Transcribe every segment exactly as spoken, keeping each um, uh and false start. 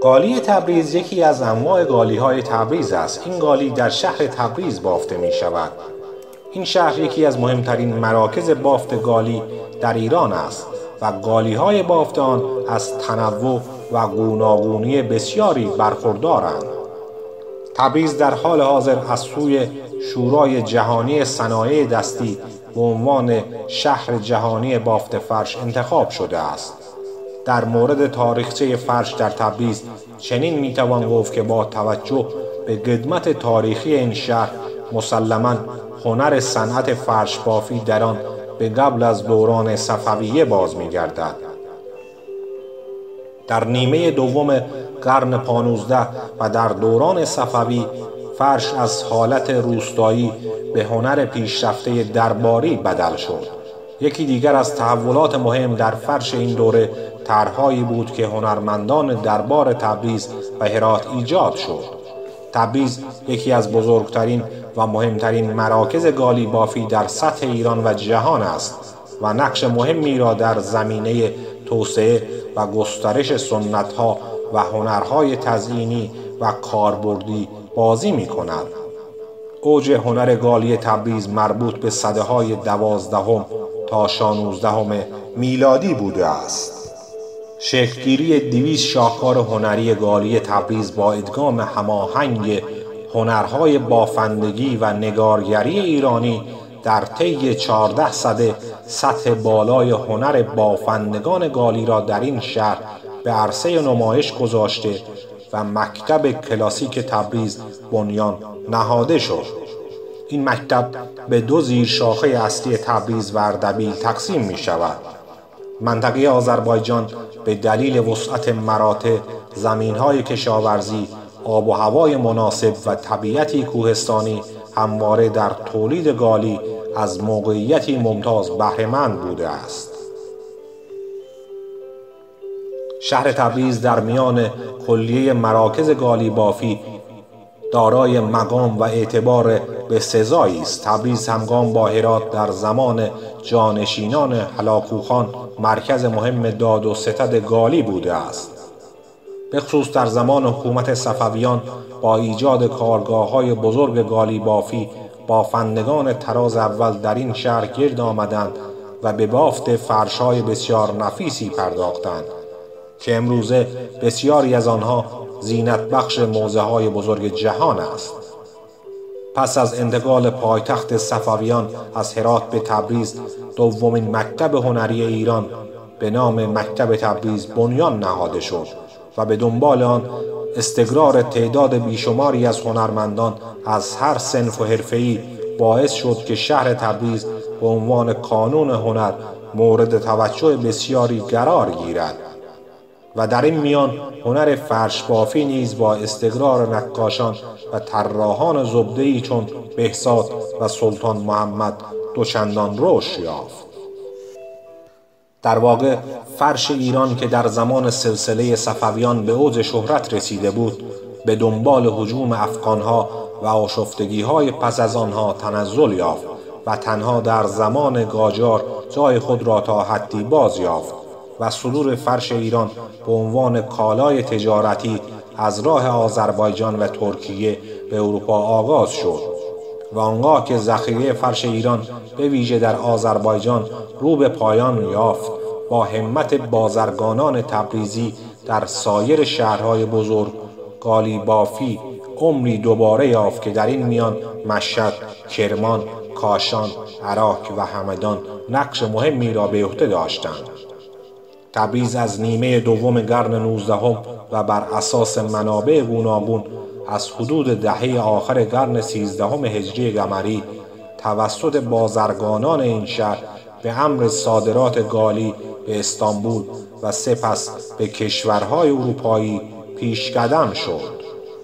گالی تبریز یکی از انواع گالی‌های تبریز است. این گالی در شهر تبریز بافته می شود. این شهر یکی از مهمترین مراکز بافت گالی در ایران است و گالی‌های بافت آن از تنوع و گوناگونی بسیاری برخوردارند. تبریز در حال حاضر از سوی شورای جهانی صنایع دستی به عنوان شهر جهانی بافت فرش انتخاب شده است. در مورد تاریخچه فرش در تبریز چنین میتوان گفت که با توجه به قدمت تاریخی این شهر مسلماً هنر صنعت فرش بافی در آن به قبل از دوران صفویه باز می‌گردد. در نیمه دوم قرن پانزده و در دوران صفوی فرش از حالت روستایی به هنر پیشرفته درباری بدل شد. یکی دیگر از تحولات مهم در فرش این دوره طرح‌هایی بود که هنرمندان دربار تبریز و هرات ایجاد شد. تبریز یکی از بزرگترین و مهمترین مراکز گالی بافی در سطح ایران و جهان است و نقش مهمی را در زمینه توسعه و گسترش سنت‌ها و هنرهای تزئینی و کاربردی بازی می‌کند. اوج هنر گالی تبریز مربوط به سده‌های دوازدهم تا شانزدهم میلادی بوده است. شکل‌گیری دویست شاهکار هنری گالی تبریز با ادغام هماهنگ هنرهای بافندگی و نگارگری ایرانی در طی چهارده سده سطح بالای هنر بافندگان گالی را در این شهر به عرصه نمایش گذاشته و مکتب کلاسیک تبریز بنیان نهاده شد. این مکتب به دو زیرشاخه اصلی تبریز و اردبیل تقسیم می شود. منطقه آذربایجان به دلیل وسعت مراتع، زمین‌های کشاورزی، آب و هوای مناسب و طبیعتی کوهستانی همواره در تولید گالی از موقعیتی ممتاز بهره‌مند بوده است. شهر تبریز در میان کلیه مراکز گالی بافی دارای مقام و اعتبار بسزایی است. تبریز همگام با هرات در زمان جانشینان هلاکوخان مرکز مهم داد و ستد گالی بوده است. به خصوص در زمان حکومت صفویان با ایجاد کارگاه‌های بزرگ گالی بافی بافندگان طراز اول در این شهر گرد آمدند و به بافت فرش‌های بسیار نفیسی پرداختند که امروزه بسیاری از آنها زینت بخش موزه‌های بزرگ جهان است. پس از انتقال پایتخت صفویان از هرات به تبریز، دومین مکتب هنری ایران به نام مکتب تبریز بنیان نهاده شد و به دنبال آن استقرار تعداد بیشماری از هنرمندان از هر صنف و حرفه‌ای باعث شد که شهر تبریز به عنوان کانون هنر مورد توجه بسیاری قرار گیرد و در این میان هنر فرش بافی نیز با استقرار نقاشان و طراحان زبده‌ای چون بهزاد و سلطان محمد دوچندان رشد یافت. در واقع فرش ایران که در زمان سلسله صفویان به اوج شهرت رسیده بود، به دنبال هجوم افغانها و آشفتگی‌های پس از آنها تنزل یافت و تنها در زمان قاجار جای خود را تا حدی باز یافت و صدور فرش ایران به عنوان کالای تجارتی از راه آذربایجان و ترکیه به اروپا آغاز شد و آنگاه که ذخیره فرش ایران به ویژه در آذربایجان رو به پایان یافت، با همت بازرگانان تبریزی در سایر شهرهای بزرگ گالی بافی عمری دوباره یافت که در این میان مشهد، کرمان، کاشان، عراق و همدان نقش مهمی را به عهده داشتند. تبریز از نیمه دوم قرن نوزدهم و بر اساس منابع گوناگون از حدود دهه آخر قرن سیزدهم هجری قمری توسط بازرگانان این شهر به امر صادرات گالی به استانبول و سپس به کشورهای اروپایی پیشقدم شد.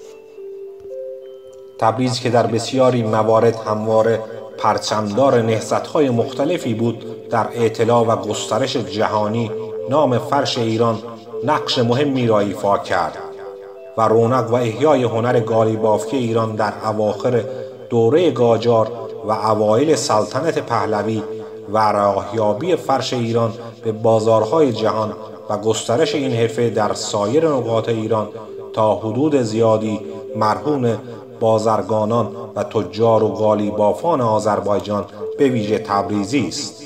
تبریز که در بسیاری موارد همواره پرچمدار نهضت‌های مختلفی بود، در اطلاع و گسترش جهانی نام فرش ایران نقش مهمی را ایفا کرد و رونق و احیای هنر گالی بافی ایران در اواخر دوره قاجار و اوایل سلطنت پهلوی و راهیابی فرش ایران به بازارهای جهان و گسترش این حرفه در سایر نقاط ایران تا حدود زیادی مرهون بازرگانان و تجار و قالیبافان آذربایجان به ویژه تبریزی است.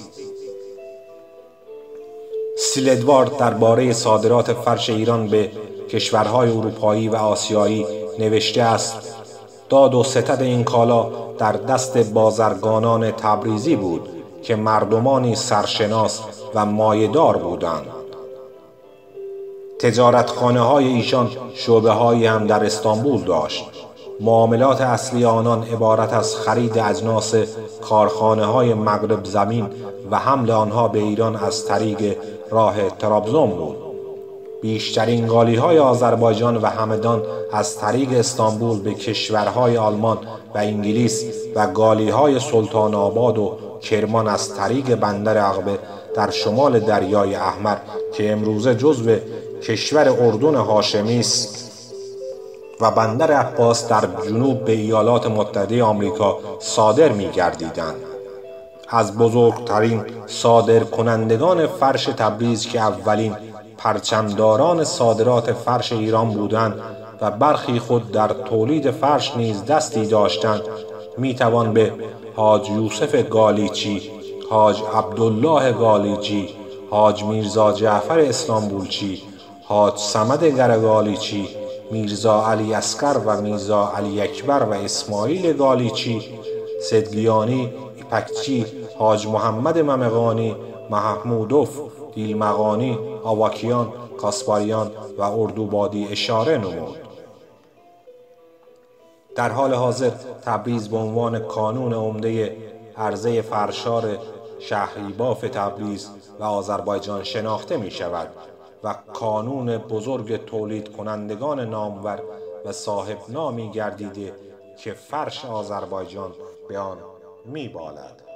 استیل ادوارد درباره صادرات فرش ایران به کشورهای اروپایی و آسیایی نوشته است: داد و ستد این کالا در دست بازرگانان تبریزی بود که مردمانی سرشناس و مایه‌دار بودند. تجارتخانه های ایشان شعبه هایی هم در استانبول داشت. معاملات اصلی آنان عبارت از خرید اجناس کارخانه های مغرب زمین و حمل آنها به ایران از طریق راه ترابزون بود. بیشترین قالی های آذربایجان و همدان از طریق استانبول به کشورهای آلمان و انگلیس و قالی های سلطان آباد و کرمان از طریق بندر عقبه در شمال دریای احمر که امروزه جزو کشور اردن هاشمی است و بندر عباس در جنوب به ایالات متحده آمریکا صادر می گردیدند. از بزرگترین صادرکنندگان فرش تبریز که اولین پرچمداران صادرات فرش ایران بودند و برخی خود در تولید فرش نیز دستی داشتند، می توان به حاج یوسف گالیچی، حاج عبدالله گالیچی، حاج میرزا جعفر استانبولچی، حاج صمد گرگالیچی، میرزا علی اصغر و میرزا علی اکبر و اسماعیل گالیچی، صدگیانی، ایپکچی، حاج محمد ممقانی، محمودوف، دیلمقانی، آواکیان، کاسپاریان و اردوبادی اشاره نمود. در حال حاضر تبریز به عنوان کانون عمده عرضه فرشار شهری باف تبریز و آذربایجان شناخته می شود و کانون بزرگ تولید کنندگان نامور و صاحب نامی گردیده که فرش آذربایجان به آن می بالد.